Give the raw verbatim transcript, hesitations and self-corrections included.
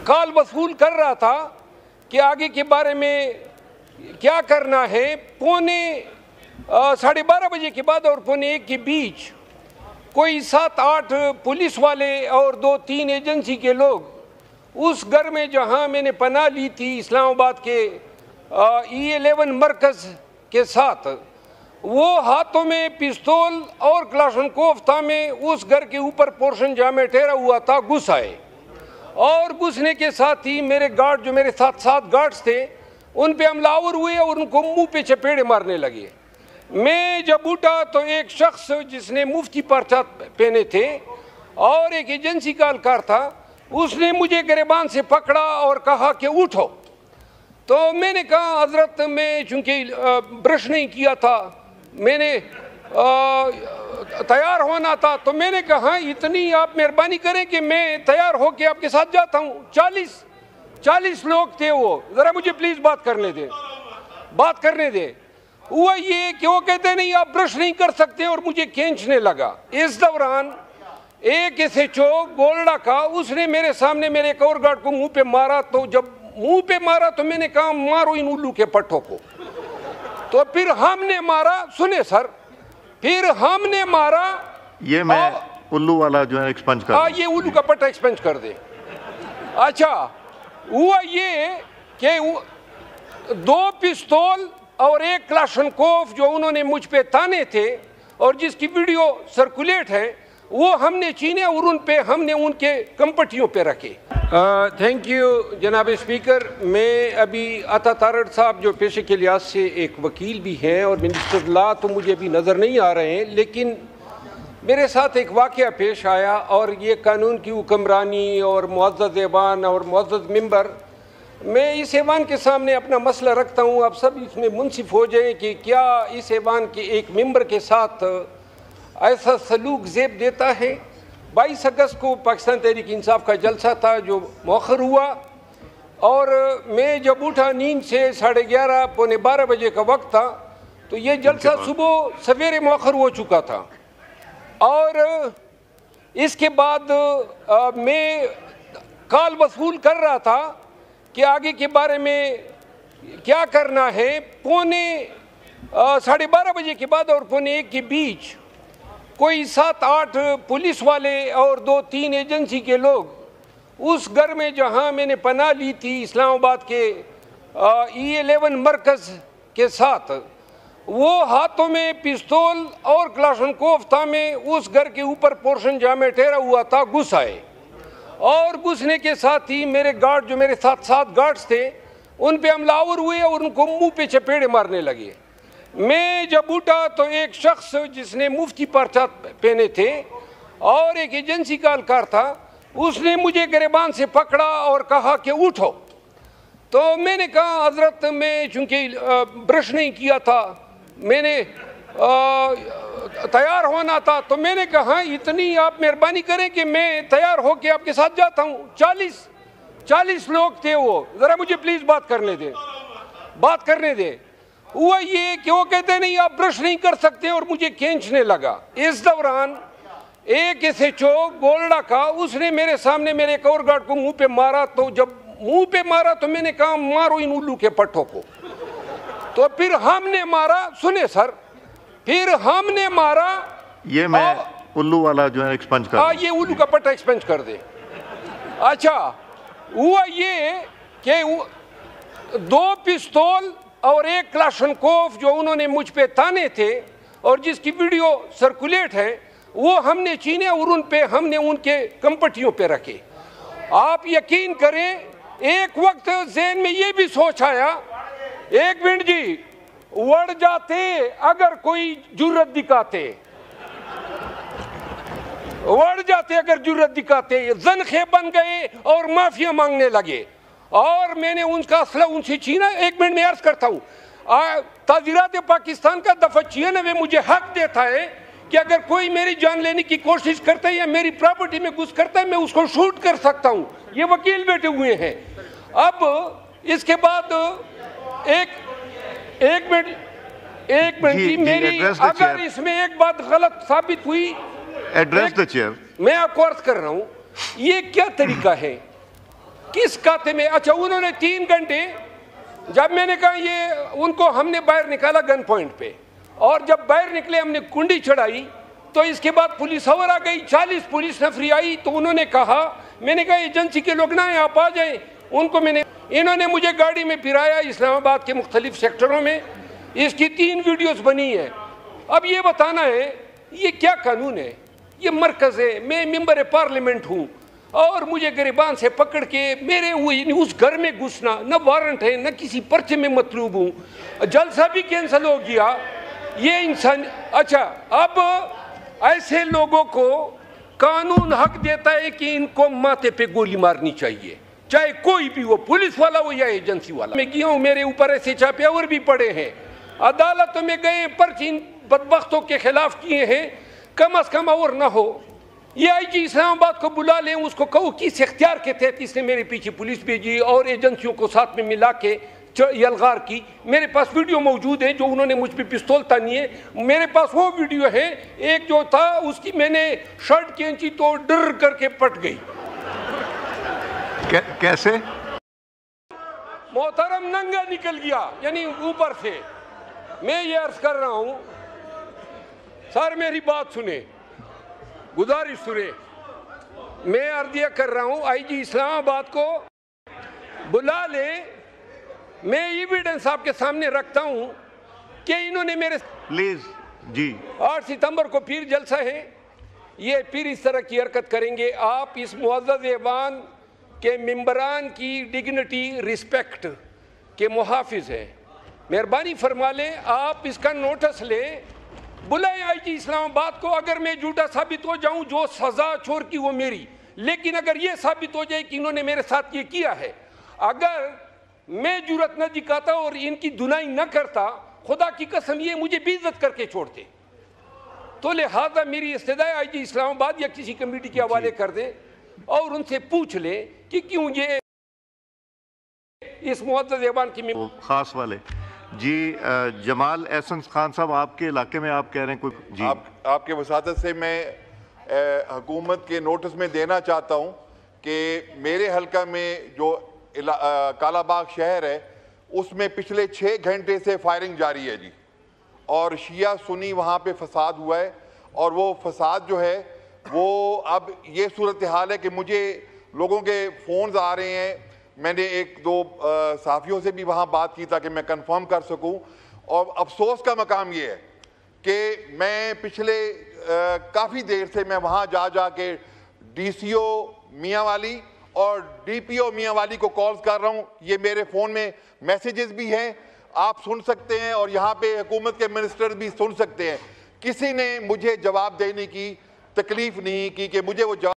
Call वसूल कर रहा था कि आगे के बारे में क्या करना है। पौने साढ़े बारह बजे के बाद और पौने एक के बीच कोई सात आठ पुलिस वाले और दो तीन एजेंसी के लोग उस घर में जहां मैंने पनाह ली थी इस्लामाबाद के ई इलेवन मरकज़ के साथ, वो हाथों में पिस्तौल और क्लाशनकोव था में उस घर के ऊपर पोर्शन जहाँ में ठहरा हुआ था घुस आए और घुसने के साथ ही मेरे गार्ड जो मेरे साथ सात गार्ड्स थे उन पे हमलावर हुए और उनको मुंह पे चपेड़े मारने लगे। मैं जब उठा तो एक शख्स जिसने मुफ्ती पर्चा पहने थे और एक एजेंसी का अलकार था, उसने मुझे गिरबान से पकड़ा और कहा कि उठो। तो मैंने कहा हजरत मैं चूँकि ब्रश नहीं किया था, मैंने तैयार होना था, तो मैंने कहा इतनी आप मेहरबानी करें कि मैं तैयार हो के आपके साथ जाता हूँ। चालीस चालीस लोग थे वो, ज़रा मुझे प्लीज़ बात करने दें बात करने दें हुआ ये कि वो कहते नहीं आप ब्रश नहीं कर सकते और मुझे खींचने लगा। इस दौरान एक एस एच ओ गोल्डा का उसने मेरे सामने मेरे एक और गार्ड को मुंह पे मारा। तो जब मुंह पे मारा तो मैंने कहा मारो इन उल्लू के पट्टों को। तो फिर हमने मारा, सुने सर, फिर हमने मारा। ये मैं उल्लू वाला जो है एक्सपंज कर, हाँ ये उल्लू का पट्टा एक्सपंज कर दे। अच्छा हुआ ये कि दो पिस्तौल और एक क्लाशनकोव जो उन्होंने मुझ पे ताने थे और जिसकी वीडियो सर्कुलेट है वो हमने छीने और उन पे हमने उनके कंपटियों पे रखे। थैंक यू जनाब स्पीकर। मैं अभी अता तारड़ साहब जो पेशे के लिहाज से एक वकील भी हैं और मिनिस्टर लॉ तो मुझे अभी नज़र नहीं आ रहे हैं, लेकिन मेरे साथ एक वाक़या पेश आया और ये कानून की हुक्मरानी और मुअज़्ज़ज़ ऐवान और मुअज़्ज़ज़ मेंबर, मैं इस ऐवान के सामने अपना मसला रखता हूँ। आप सब इसमें मुंसिफ हो जाएं कि क्या इस ऐवान के एक मेंबर के साथ ऐसा सलूक ज़ेब देता है। बाईस अगस्त को पाकिस्तान तहरीक इंसाफ का जलसा था जो मौखर हुआ और मैं जब उठा नींद से साढ़े ग्यारह पौने बारह बजे का वक्त था, तो ये जलसा सुबह सवेरे मौखर हो चुका था। और इसके बाद आ, मैं कॉल वसूल कर रहा था कि आगे के बारे में क्या करना है। पौने साढ़े बारह बजे के बाद और पौने एक के बीच कोई सात आठ पुलिस वाले और दो तीन एजेंसी के लोग उस घर में जहां मैंने पनाह ली थी इस्लामाबाद के ई इलेवन मरकज़ के साथ, वो हाथों में पिस्तौल और क्लाशनकोव था में उस घर के ऊपर पोर्शन जहाँ में ठहरा हुआ था घुस आए और घुसने के साथ ही मेरे गार्ड जो मेरे साथ सात गार्ड्स थे उन पे हमलावर हुए और उनको मुंह पे चपेड़े मारने लगे। मैं जब उठा तो एक शख्स जिसने मुफ्ती पर्चा पहने थे और एक एजेंसी का अलकार था, उसने मुझे गिरबान से पकड़ा और कहा कि उठो। तो मैंने कहा हजरत मैं चूँकि ब्रश नहीं किया था, मैंने तैयार होना था, तो मैंने कहा इतनी आप मेहरबानी करें कि मैं तैयार हो के आपके साथ जाता हूँ। चालीस चालीस लोग थे वो, ज़रा मुझे प्लीज़ बात करने दें बात करने दें हुआ ये कि वो कहते नहीं आप ब्रश नहीं कर सकते और मुझे खींचने लगा। इस दौरान एक एस एच ओ गोल्डा का उसने मेरे सामने मेरे एक और गार्ड को मुंह पे मारा। तो जब मुंह पे मारा तो मैंने कहा मारो इन उल्लू के पट्टों को। तो फिर हमने मारा, सुने सर, फिर हमने मारा। ये मैं उल्लू वाला जो है एक्सपंज कर, हाँ ये उल्लू का पट्टा एक्सपंज कर दे। अच्छा हुआ ये कि दो पिस्तौल और एक क्लाशनकोव जो उन्होंने मुझ पे ताने थे और जिसकी वीडियो सर्कुलेट है वो हमने छीने और उन पे हमने उनके कंपटियों पे रखे। आप यकीन करें एक वक्त ज़हन में ये भी सोच आया, एक मिनट जी, वड़ जाते अगर कोई जुर्रत दिखाते, वड़ जाते अगर जुर्रत दिखाते, ज़नखे बन गए और माफिया मांगने लगे और मैंने उनका असला उनसे छीना। एक मिनट में अर्ज करता हूँ, ताज़ीरात पाकिस्तान का दफा छियानवे मुझे हक देता है कि अगर कोई मेरी जान लेने की कोशिश करता है या मेरी प्रॉपर्टी में घुस करता है मैं उसको शूट कर सकता हूँ। ये वकील बैठे हुए हैं। अब इसके बाद एक एक मिनट एक मिनट जी, मेरी अगर इसमें एक बात गलत साबित हुई, एड्रेस द चेयर। मैं आपको अर्ज कर रहा हूँ ये क्या तरीका है। किस खाते में? अच्छा, उन्होंने तीन घंटे, जब मैंने कहा ये, उनको हमने बाहर निकाला गन पॉइंट पे, और जब बाहर निकले हमने कुंडी चढ़ाई, तो इसके बाद पुलिस और आ गई, चालीस पुलिस नफरी आई। तो उन्होंने कहा, मैंने कहा एजेंसी के लोग ना आप आ जाएं, उनको मैंने, इन्होंने मुझे गाड़ी में फिराया इस्लामाबाद के मुख्तलिफ सेक्टरों में। इसकी तीन वीडियोस बनी है। अब ये बताना है ये क्या कानून है? ये मरकज़ है, मैं मेंबर पार्लियामेंट हूँ, और मुझे गिरबान से पकड़ के मेरे उस घर में घुसना, न वारंट है न किसी पर्चे में मतलूब हूँ, जलसा भी कैंसिल हो गया। ये इंसान, अच्छा, अब ऐसे लोगों को कानून हक देता है कि इनको माथे पे गोली मारनी चाहिए, चाहे कोई भी हो, पुलिस वाला हो या एजेंसी वाला। मैं गया हूँ, मेरे ऊपर ऐसे छापे और भी पड़े हैं, अदालतों में गए, पर्चे इन बदबख्तों के खिलाफ किए हैं, कम अज कम और ना हो। ये आई जी इस्लामाबाद को बुला लें, उसको कहो किस इख्तियार के तहत इसने मेरे पीछे पुलिस भेजी और एजेंसियों को साथ में मिला के यलगार की। मेरे पास वीडियो मौजूद है जो उन्होंने मुझ पे पिस्तौल तानी है, मेरे पास वो वीडियो है। एक जो था उसकी मैंने शर्ट खींची तो डर करके पट गई। कैसे? मोहतरम नंगा निकल गया, यानी ऊपर से। मैं ये अर्ज कर रहा हूं, सर मेरी बात सुने, गुजारिश सुने। मैं अर्जिया कर रहा हूं आईजी इस्लामाबाद को बुला ले। मैं एविडेंस आपके सामने रखता हूं कि इन्होंने मेरे, प्लीज जी, आठ सितंबर को फिर जलसा है, ये फिर इस तरह की हरकत करेंगे। आप इस मुअज़्ज़ज़ ऐवान के मेंबरान की डिग्निटी, रिस्पेक्ट के मुहाफिज हैं, मेहरबानी फरमा लें, आप इसका नोटिस लें, बुलाएं आईजी इस्लामाबाद को। अगर मैं झूठा साबित हो जाऊं, जो सजा छोड़ की वो मेरी, लेकिन अगर ये साबित हो जाए कि इन्होंने मेरे साथ ये किया है, अगर मैं जुरत न दिखाता और इनकी दुनाई न करता, खुदा की कसम ये मुझे बेइज्जत करके छोड़ते। तो लिहाजा मेरी इस्तदा है आईजी इस्लामाबाद या किसी कमेटी के हवाले कर दें और उनसे पूछ लें कि क्यों ये इस मुअज़्ज़ज़ ऐवान की खास वाले जी। जमाल एहसन खान साहब, आपके इलाके में आप कह रहे हैं कोई जी, आप, आपके वसातत से मैं हुकूमत के नोटिस में देना चाहता हूँ कि मेरे हल्का में जो कालाबाग शहर है उसमें पिछले छः घंटे से फायरिंग जारी है जी, और शिया सुन्नी वहाँ पे फसाद हुआ है, और वो फसाद जो है वो अब ये सूरत हाल है कि मुझे लोगों के फ़ोन्स आ रहे हैं। मैंने एक दो सहाफ़ियों से भी वहाँ बात की ताकि मैं कंफर्म कर सकूँ, और अफसोस का मकाम ये है कि मैं पिछले काफ़ी देर से मैं वहाँ जा जा के डी सी ओ मियाँ वाली और डी पी ओ मियाँ वाली को कॉल्स कर रहा हूँ। ये मेरे फ़ोन में मैसेजेस भी हैं, आप सुन सकते हैं, और यहाँ पे हुकूमत के मिनिस्टर भी सुन सकते हैं। किसी ने मुझे जवाब देने की तकलीफ़ नहीं की कि मुझे वो जवाब